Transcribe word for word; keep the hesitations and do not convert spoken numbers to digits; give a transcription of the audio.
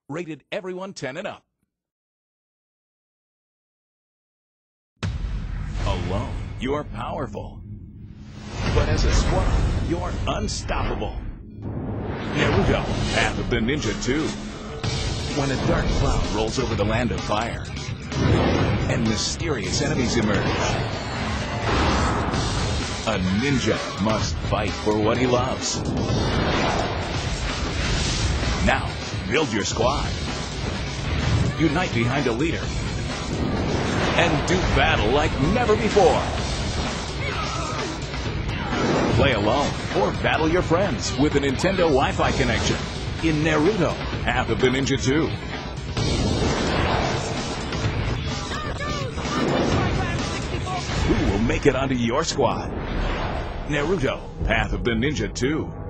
Rated everyone ten and up. Alone, you're powerful. But as a squad, you're unstoppable. Naruto, Path of the Ninja two. When a dark cloud rolls over the land of fire, and mysterious enemies emerge, a ninja must fight for what he loves. Now, build your squad. Unite behind a leader. And do battle like never before. Play alone or battle your friends with a Nintendo Wi-Fi connection in Naruto, Path of the Ninja two. Who will make it onto your squad? Naruto, Path of the Ninja two.